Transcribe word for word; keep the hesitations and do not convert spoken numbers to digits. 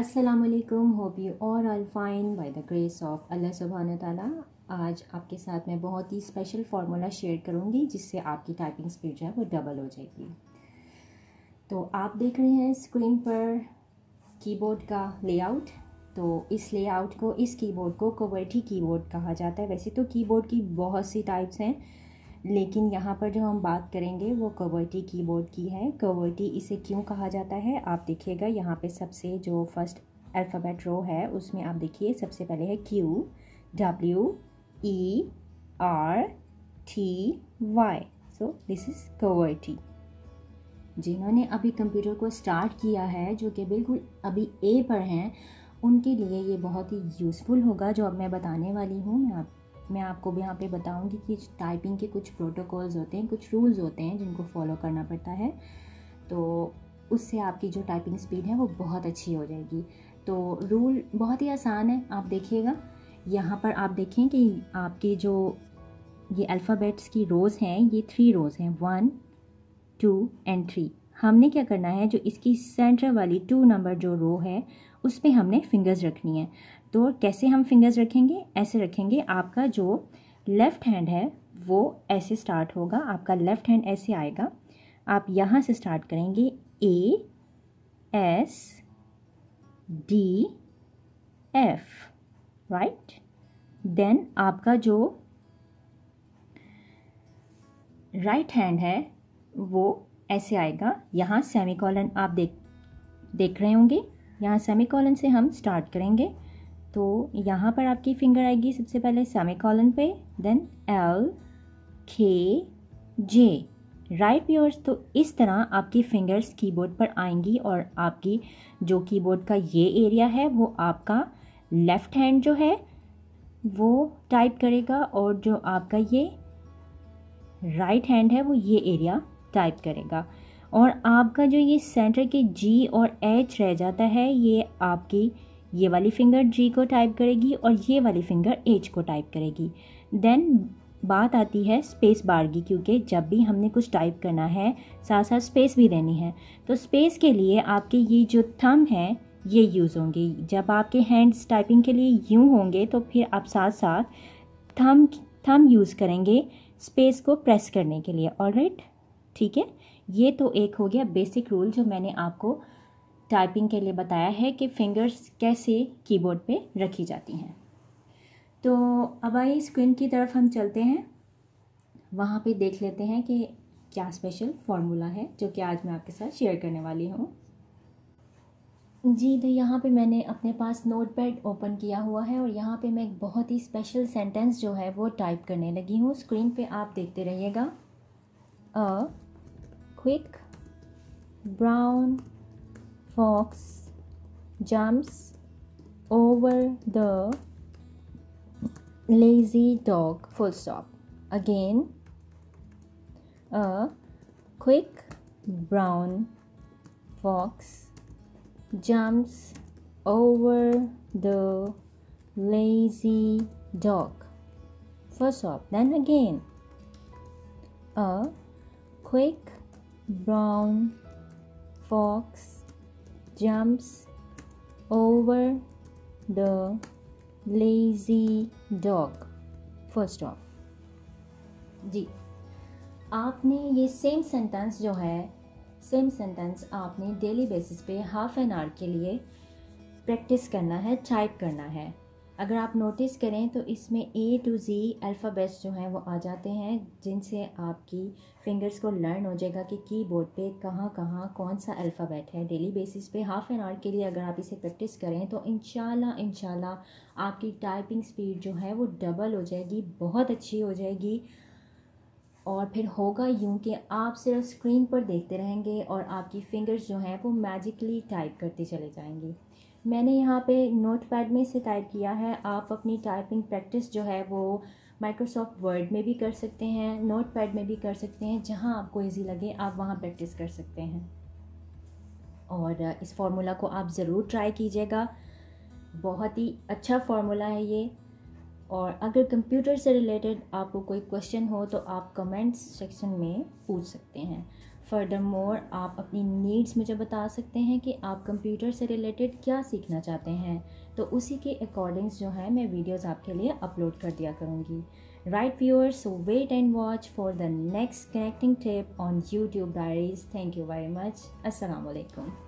अस्सलाम वालेकुम, hope you all are fine by the grace of Allah सुब्हान ताला। आज आपके साथ मैं बहुत ही स्पेशल फार्मूला शेयर करूंगी जिससे आपकी टाइपिंग स्पीड जो है वो डबल हो जाएगी। तो आप देख रहे हैं स्क्रीन पर कीबोर्ड का लेआउट। तो इस लेआउट को, इस कीबोर्ड को QWERTY कीबोर्ड कहा जाता है। वैसे तो कीबोर्ड की बहुत सी टाइप्स हैं, लेकिन यहाँ पर जो हम बात करेंगे वो QWERTY कीबोर्ड की है। QWERTY इसे क्यों कहा जाता है आप देखिएगा। यहाँ पे सबसे जो फर्स्ट अल्फ़ाबेट रो है उसमें आप देखिए सबसे पहले है Q, W, E, R, T, Y। So this is QWERTY। जिन्होंने अभी कंप्यूटर को स्टार्ट किया है, जो कि बिल्कुल अभी ए पर हैं, उनके लिए ये बहुत ही यूज़फुल होगा जो अब मैं बताने वाली हूँ। मैं आप मैं आपको भी यहाँ पे बताऊँगी कि टाइपिंग के कुछ प्रोटोकॉल्स होते हैं, कुछ रूल्स होते हैं जिनको फॉलो करना पड़ता है। तो उससे आपकी जो टाइपिंग स्पीड है वो बहुत अच्छी हो जाएगी। तो रूल बहुत ही आसान है, आप देखिएगा। यहाँ पर आप देखें कि आपके जो ये अल्फ़ाबेट्स की रोज़ हैं, ये थ्री रोज़ हैं, वन टू एंड थ्री। हमने क्या करना है, जो इसकी सेंटर वाली टू नंबर जो रो है उस पर हमने फिंगर्स रखनी है। तो कैसे हम फिंगर्स रखेंगे, ऐसे रखेंगे। आपका जो लेफ़्ट हैंड है वो ऐसे स्टार्ट होगा, आपका लेफ़्ट हैंड ऐसे आएगा। आप यहाँ से स्टार्ट करेंगे, A S D F, right. Then आपका जो राइट हैंड है वो ऐसे आएगा। यहाँ सेमीकोलन आप देख देख रहे होंगे, यहाँ सेमीकोलन से हम स्टार्ट करेंगे। तो यहाँ पर आपकी फिंगर आएगी सबसे पहले सेमीकोलन पे, देन एल के जे, राइट व्यूअर्स। तो इस तरह आपकी फिंगर्स कीबोर्ड पर आएंगी और आपकी जो कीबोर्ड का ये एरिया है वो आपका लेफ़्ट हैंड जो है वो टाइप करेगा, और जो आपका ये राइट हैंड है वो ये एरिया टाइप करेगा। और आपका जो ये सेंटर के जी और एच रह जाता है, ये आपकी ये वाली फिंगर जी को टाइप करेगी और ये वाली फिंगर एच को टाइप करेगी। देन बात आती है स्पेस बार की, क्योंकि जब भी हमने कुछ टाइप करना है साथ साथ स्पेस भी देनी है। तो स्पेस के लिए आपके ये जो थंब है ये यूज़ होंगे। जब आपके हैंड्स टाइपिंग के लिए यूँ होंगे तो फिर आप साथ साथ थंब थंब यूज़ करेंगे स्पेस को प्रेस करने के लिए। ऑलराइट, ठीक है। ये तो एक हो गया बेसिक रूल जो मैंने आपको टाइपिंग के लिए बताया है कि फिंगर्स कैसे कीबोर्ड पे रखी जाती हैं। तो अब आइए स्क्रीन की तरफ हम चलते हैं, वहाँ पे देख लेते हैं कि क्या स्पेशल फार्मूला है जो कि आज मैं आपके साथ शेयर करने वाली हूँ। जी, तो यहाँ पे मैंने अपने पास नोटपैड ओपन किया हुआ है और यहाँ पे मैं एक बहुत ही स्पेशल सेंटेंस जो है वो टाइप करने लगी हूँ। स्क्रीन पे आप देखते रहिएगा। A quick brown fox jumps over the lazy dog, full stop. Again, a quick brown fox jumps over the lazy dog, full stop. Then again, a quick brown fox jumps over the lazy dog, full stop। जी, आपने ये same sentence जो है, same sentence आपने daily basis पे half an hour के लिए practice करना है, टाइप करना है। अगर आप नोटिस करें तो इसमें ए टू जी अल्फ़ाबेट्स जो हैं वो आ जाते हैं, जिनसे आपकी फिंगर्स को लर्न हो जाएगा कि कीबोर्ड पे कहाँ कहाँ कौन सा अल्फ़ाबेट है। डेली बेसिस पे हाफ एन आवर के लिए अगर आप इसे प्रैक्टिस करें तो इंशाल्लाह इंशाल्लाह आपकी टाइपिंग स्पीड जो है वो डबल हो जाएगी, बहुत अच्छी हो जाएगी। और फिर होगा यूँ कि आप सिर्फ स्क्रीन पर देखते रहेंगे और आपकी फिंगर्स जो हैं वो मैजिकली टाइप करते चले जाएंगी। मैंने यहाँ पे नोटपैड में से टाइप किया है। आप अपनी टाइपिंग प्रैक्टिस जो है वो माइक्रोसॉफ्ट वर्ड में भी कर सकते हैं, नोटपैड में भी कर सकते हैं, जहाँ आपको इजी लगे आप वहाँ प्रैक्टिस कर सकते हैं। और इस फार्मूला को आप ज़रूर ट्राई कीजिएगा, बहुत ही अच्छा फार्मूला है ये। और अगर कंप्यूटर से रिलेटेड आपको कोई क्वेश्चन हो तो आप कमेंट्स सेक्शन में पूछ सकते हैं। फर्दर मोर आप अपनी नीड्स मुझे बता सकते हैं कि आप कंप्यूटर से रिलेटेड क्या सीखना चाहते हैं, तो उसी के अकॉर्डिंग्स जो है मैं वीडियोस आपके लिए अपलोड कर दिया करूँगी। Right viewers, so wait and watch for the next connecting tip on YouTube diaries. Thank you very much. अस्सलाम वालेकुम।